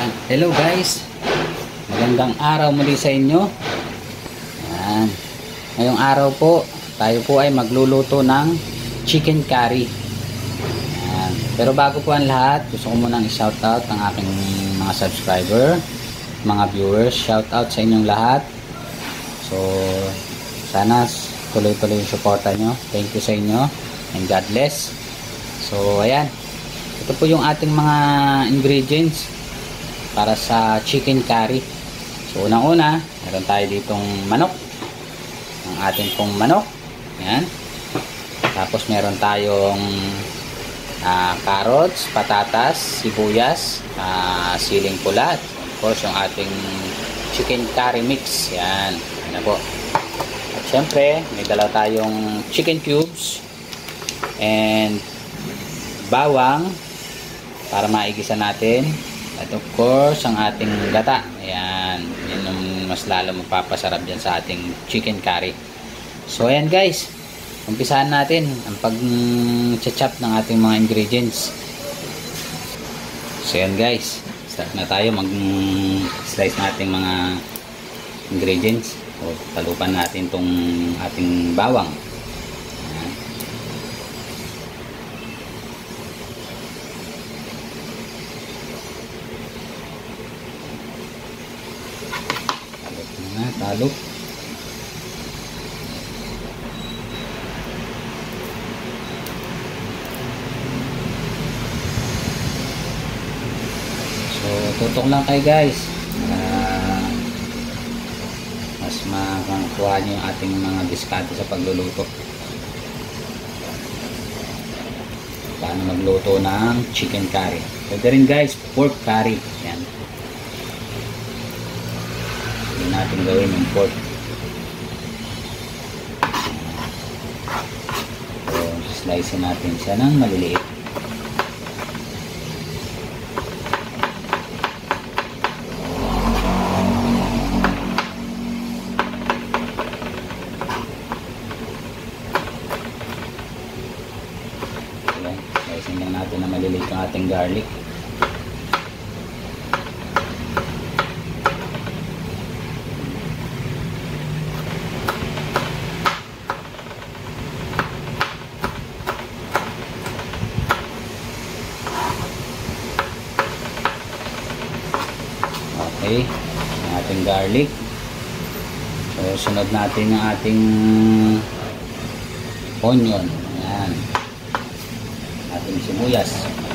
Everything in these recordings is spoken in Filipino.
Ayan. Hello guys, magandang araw muli sa inyo. Ayan. Ngayong araw po, tayo po ay magluluto ng chicken curry. Ayan. Pero bago po ang lahat, gusto ko munang i-shoutout ang aking mga subscriber, mga viewers. Shoutout sa inyong lahat. So, sana tuloy-tuloy yung suporta nyo. Thank you sa inyo and God bless. So, ayan. Ito po yung ating mga ingredients para sa chicken curry. So unang-una, meron tayo ditong manok, ang ating pong manok. Ayan. Tapos meron tayong carrots, patatas, sibuyas, siling pula, at of course yung ating chicken curry mix. Ayan. Ayan po. At syempre, may dala tayong chicken cubes and bawang para maigisa natin. At of course, ang ating gata. Ayan. Yan yung mas lalo magpapasarap dyan sa ating chicken curry. So, ayan guys. Umpisahan natin ang pag-chop ng ating mga ingredients. So, ayan guys. Start na tayo. Mag-slice natin mga ingredients. So, talupan natin tong ating bawang. Ayan. Talo. So tutok lang kayo guys mas makakuha nyo yung ating mga diskarte sa pagluluto. Paano magluto ng chicken curry. Pwede rin guys pork curry. Yan, natin gawin yung pork. So, slice natin siya ng maliliit. Ayan, slice lang natin na maliliit yung ating garlic. Okay, ang ating garlic. So, sunod natin ang ating onion. Ayan. Ating sibuyas.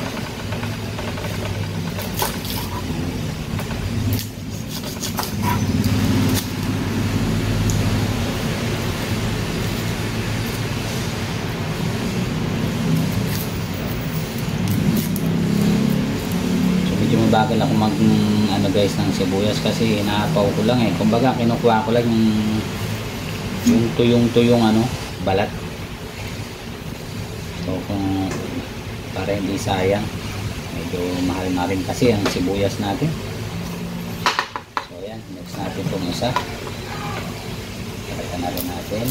Bagal ako mag guys ng sibuyas kasi inaapaw ko lang eh. Kumbaga kinukuha ko lang yung tuyong balat. So kung para hindi sayang, medyo mahal na rin kasi ang sibuyas natin. So ayan, next natin itong isa. Pakita na rin natin.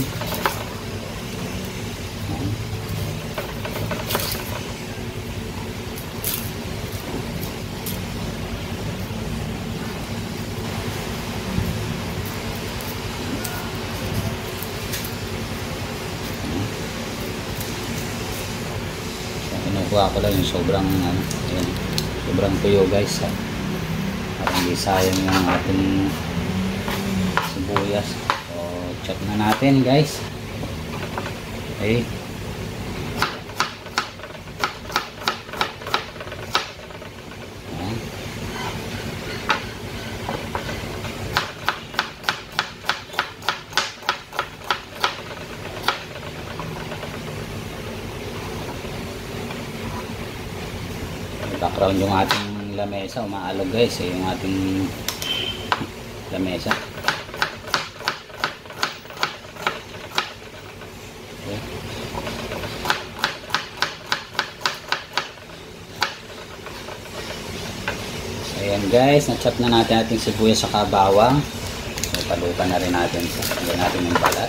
Kinukuha ko lang yung sobrang ayan, sobrang tuyo guys, para hindi sayang yung ating sibuyas. So chop na natin guys. Okay, ayan. Background yung ating lamesa, umaalog guys yung ating lamesa. Okay. So ayan guys, na-chop na natin ating sibuyas sa bawang. So palupan na rin natin yung balat.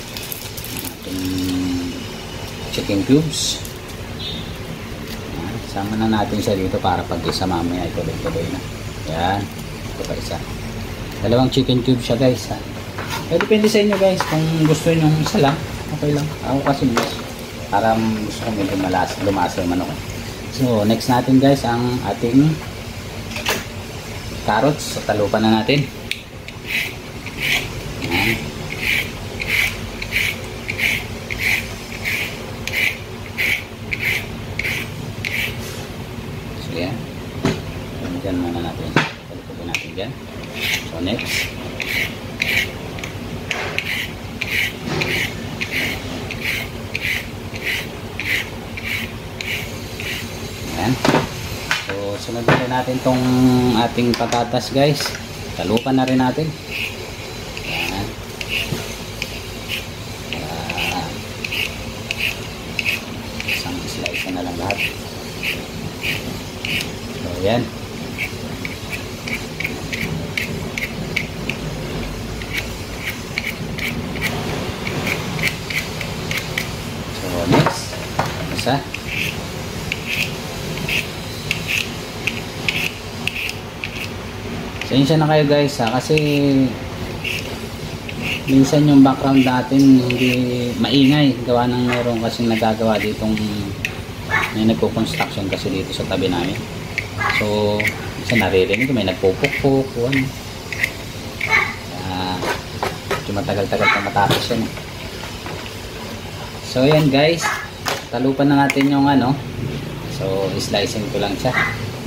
Ating chicken cubes. Sama na natin siya dito para pag isa mamaya ay tuloy-tuloy na. Yan. Ito pa isa. Dalawang chicken cube siya guys. Ha? Depende sa inyo guys. Kung gusto nyo isa lang, okay lang. Ako kasi para gusto ko medyo lumasa yung manok. So next natin guys ang ating carrots. So talupan na natin. Yan. So yan. Dyan muna natin. Talupan natin dyan. So next. Yan. So sunod na rin natin tong ating patatas guys. Talupan na rin natin. Yan. Isang slice na lang lahat. So yan. So next. Isa. Pasensya na kayo guys ha, kasi minsan yung background natin hindi maingay gawa ng meron kasing nagagawa ditong may nagko-construction kasi dito sa tabi namin. So minsan naririnig may nagpupukpuk o ano. Matagal-tagal pa matapos yan. So yan guys, talupan na natin yung ano. So slicing ko lang siya.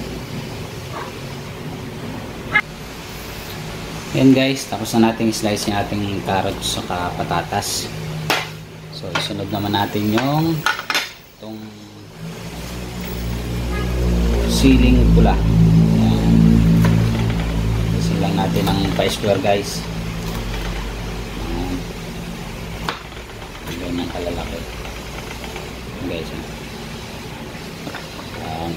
Yan guys, tapos na natin slice yung ating carrots saka patatas. So isunod naman natin yung itong siling pula. Yan. Isin lang natin ang pa-square guys. Yan. Ganyan kalalaki. Guys. Yan.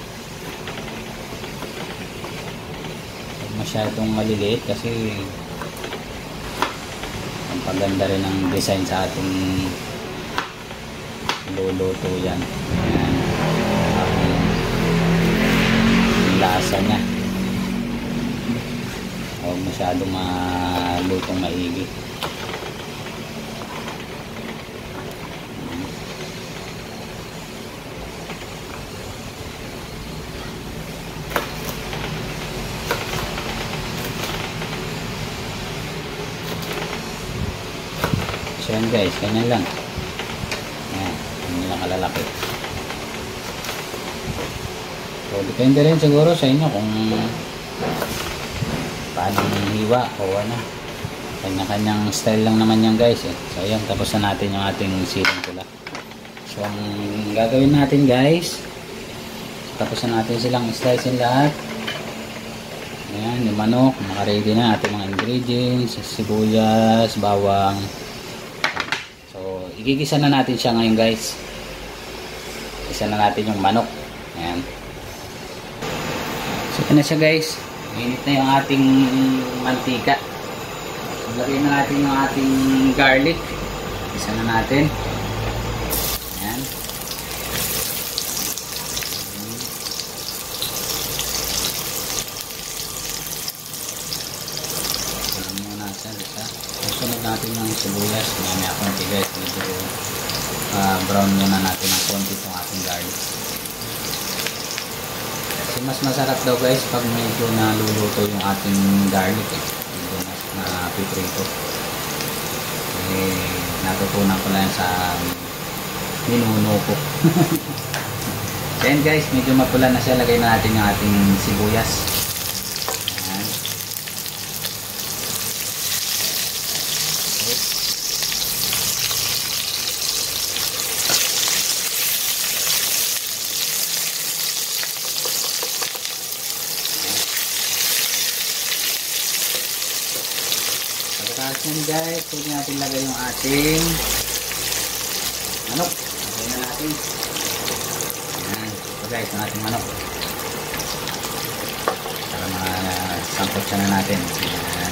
Masyadong maliliit kasi ang paganda rin ng design sa ating luluto yan. Ayan. Ang lasa nya huwag masyadong malutong maigi. So yan guys, ganyan lang. Ayan, ganyan lang kalalaki. So depende rin siguro sa inyo kung paano hiwa o ano. Kanya-kanyang style lang naman yan guys eh. So ayan, tapos na natin yung ating siling pula. So ang gagawin natin guys, tapos na natin silang slicein lahat. Ayan, yung manok, naka-ready na ating mga ingredients, sibuyas, bawang. Igigisa na natin siya ngayon guys. Isa na natin yung manok. Ayan. So ito na siya guys. Mainit na yung ating mantika. So lagyan na natin yung ating garlic. Isa na natin. Ayan. Ayan muna siya. Sunod natin yung sibuyas. Mamaya konti guys. Medyo brown muna natin ng konti itong ating garlic. Kasi mas masarap daw guys pag medyo naluluto yung ating garlic eh. Medyo mas napiprito. Eh, natutunan ko lang sa minuno ko. Then guys, medyo mapula na siya. Lagay na natin yung ating sibuyas. Pagkatapos yan guys, pwede natin lagay yung ating manok. Lagay na natin. Ayan. Ito guys, ang ating manok. Para masangkot siya na natin. Ayan.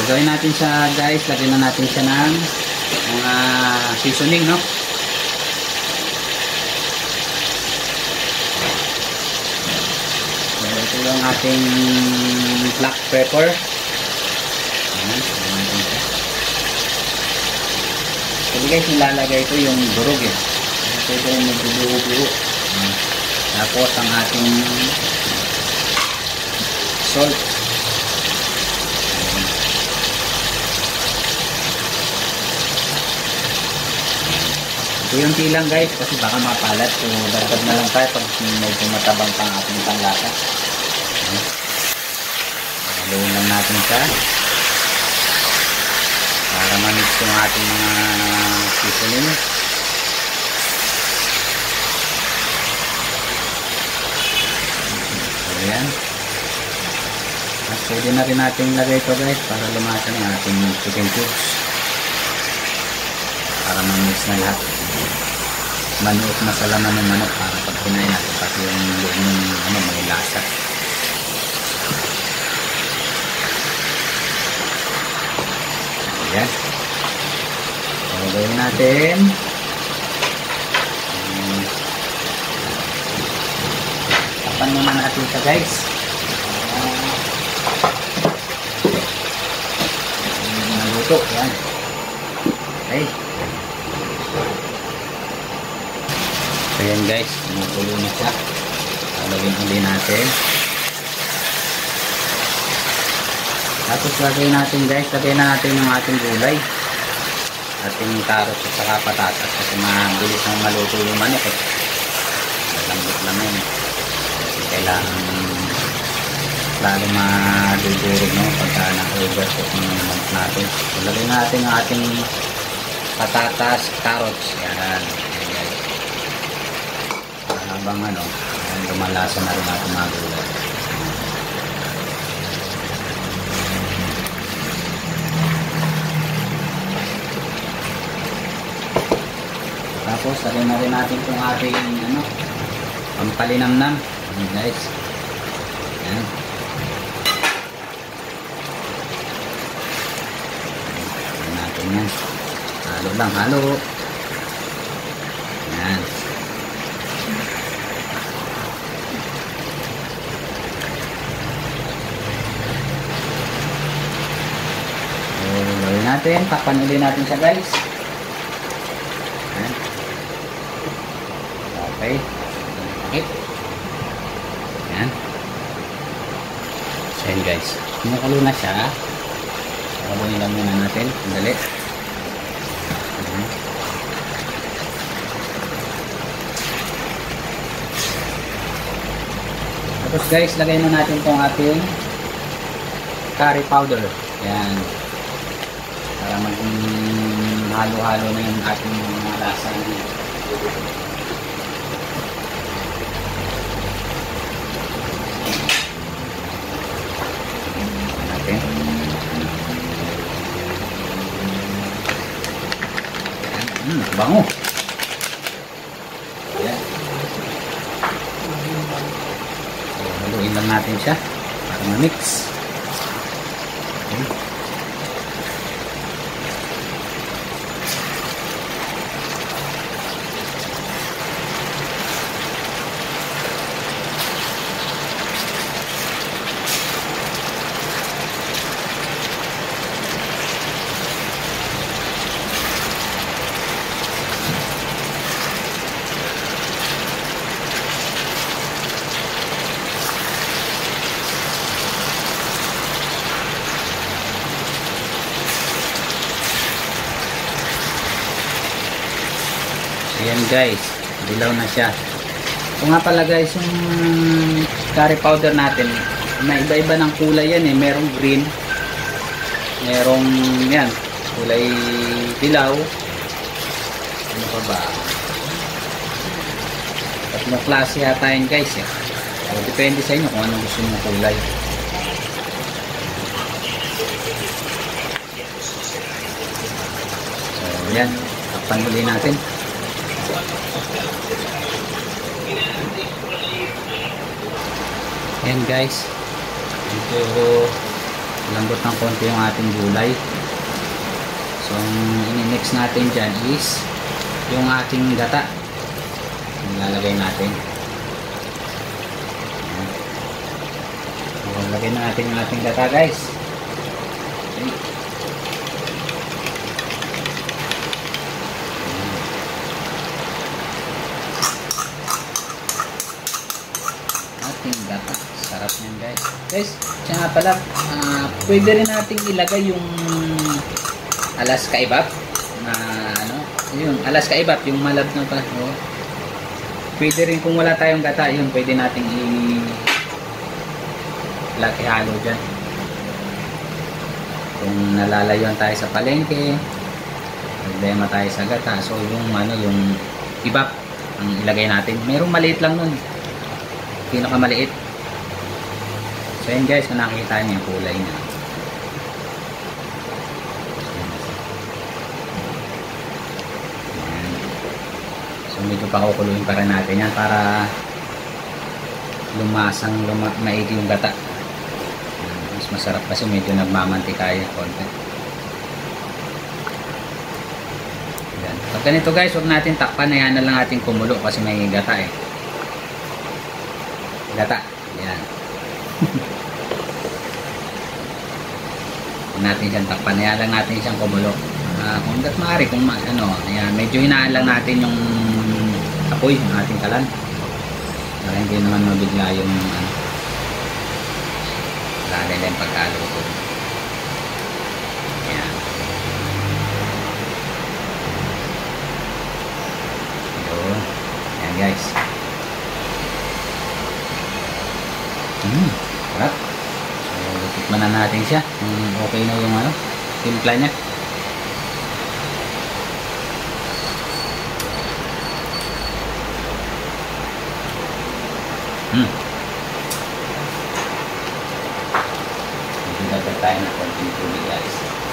gagawin natin siya guys, lagyan na natin siya ng mga seasoning, no? So, ito yung ating black pepper. Ayan, natin siya. So guys, nilalagay ito yung durog eh. Ito yung nagbubuo-buo. Tapos ang ating salt. Ito yung tilang guys kasi baka mapalat. So dagdag na lang tayo pag medyo matabang pang ating panglasa. Haluin lang natin siya para ma-mix yung ating mga seasoning. Ayan. At pwede na rin natin lagay ito guys para lumasa ng ating chicken cubes. Para ma-mix na lahat. Manuot na sa laman ng manok para pag kinain natin pati yung loob ng may lasa. Ayan. So, gawin natin. Tapan muna natin ito guys. Naluto. Ayan. Okay. So yan guys, tumutulo na siya. Halawin ulit natin. Tapos lagay natin guys, lagay na natin yung ating gulay. Ating carrots at saka patatas kasi mabilis nang maluto yung manok eh. Lambot lang yun eh. Kasi kailangan lalo madudurog no pagka na-overcook ng manok natin. So lagay natin yung ating patatas, carrots. Yan. Habang lumalasa na rin natin mga gulay. Tapos lagay na rin natin itong ating pampalinamnam. Ayan guys. Ayan. Ayan natin yan. Halo lang, halo. Ayan. Gawin natin, takpan ulit natin siya guys. Ayan. Okay. Okay. Ayan. So yun guys, kumukulo na siya. Haluin lang muna natin, sandali. Ayan. Tapos guys, lagay na natin itong ating curry powder. Ayan. Para maging halo-halo na yung ating mga lasa. Natin. Bango. Ayan. So, haluin lang natin siya para ma-mix. Okay. Ayan guys, dilaw na siya. Kung nga pala guys, yung curry powder natin, may iba-iba ng kulay yan eh. Merong green, merong yan, kulay dilaw. Ano pa ba? Tatlong klase yata yun guys eh. So, depende sa inyo kung anong gusto nyo kulay. So yan, takpan ulit natin. Ayan guys, ito lambot ng konti yung ating gulay. So ang ini-mix natin dyan is yung ating gata. Ilalagay natin. So, lagay na natin yung ating gata, guys. Okay. Ating gata. Sarap yan, guys. Guys, siya nga pala, pwede rin natin ilagay yung alas kaibab na ano, yun, alas kaibab, yung malab na pa. Oh. Pwede rin kung wala tayong gata, yun, pwede nating ihalo dyan. Kung nalalayuan tayo sa palengke, problema tayo sa gata, so yung ano, yung ibab ang ilagay natin. Merong maliit lang nun, pinakamaliit. So yun guys, kung nakikita niyo yung kulay niya. So medyo pakukuluin pa rin natin yan para maigi yung gata. Mas masarap kasi medyo nagmamantikaya konti. Yan. Pag ganito guys, huwag natin takpan, na lang natin kumulo kasi may gata eh. Gata. Yan. Huwag natin siyang takpan, lang natin siyang kumulo. Kung hanggat maaari, kung ano, ayan, medyo hinaan lang natin yung apoy ng ating kalan para hindi naman mabigla yung ano, lalala yung pagkaluto. Ayan. Yun. Ayan guys. Sarap. So tikman na natin siya kung okay na yung ano, timpla niya. Dapat tayo ng konting tubig guys.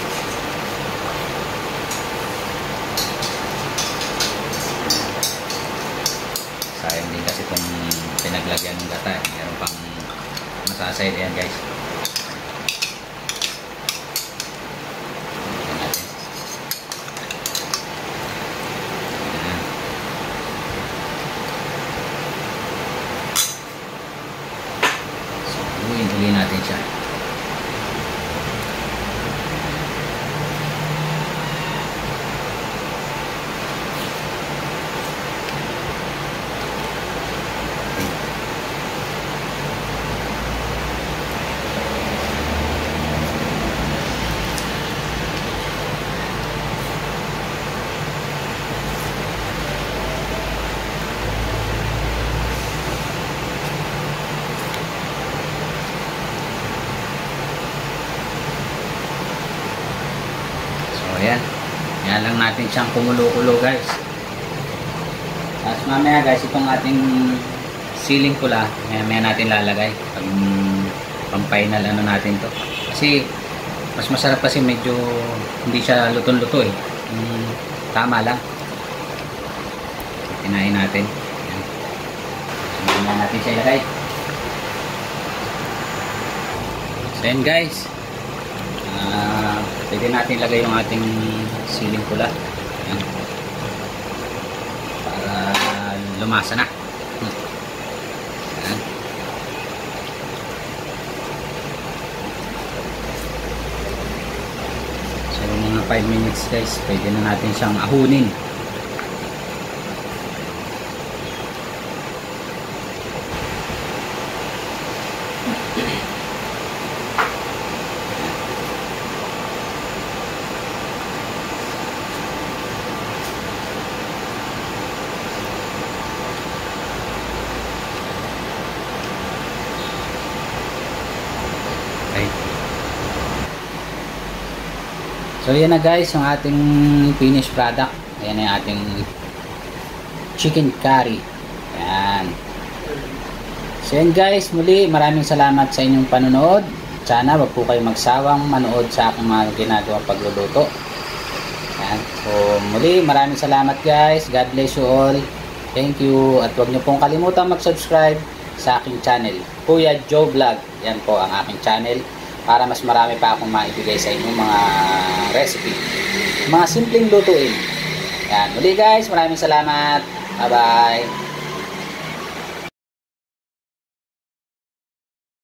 Sayang din kasi itong pinaglagyan ng gata. Meron pang masasayad yan guys. Tignan natin. So, uli natin siya. Ayan. Yan lang natin siyang kumulo-kulo guys. Tapos mamaya guys, itong ating siling pula, mamaya natin lalagay pag pang-final ano natin to. Kasi mas masarap kasi medyo hindi siya lutong-luto eh. Tama lang. Tinahin natin. Ayan. Mamaya natin siya ilagay. So yan guys. Pwede natin lagay yung ating siling pula. Ayan. Para lumasa na. Ayan. So mga 5 minutes guys, pwede na natin siyang ahunin. So yan na guys, yung ating finished product. Ayan na yung ating chicken curry. Ayan. So yan guys, muli maraming salamat sa inyong panonood. Sana wag po kayo magsawang manood sa aking mga ginagawang pagluluto. Ayan. So muli maraming salamat guys. God bless you all. Thank you. At wag niyo pong kalimutan mag-subscribe sa aking channel, Kuya Joe Vlog. Yan po ang aking channel. para mas marami pa akong maibigay sa inyo mga recipe, mga simpleng lutuin. Yan, muli guys, maraming salamat. Bye bye.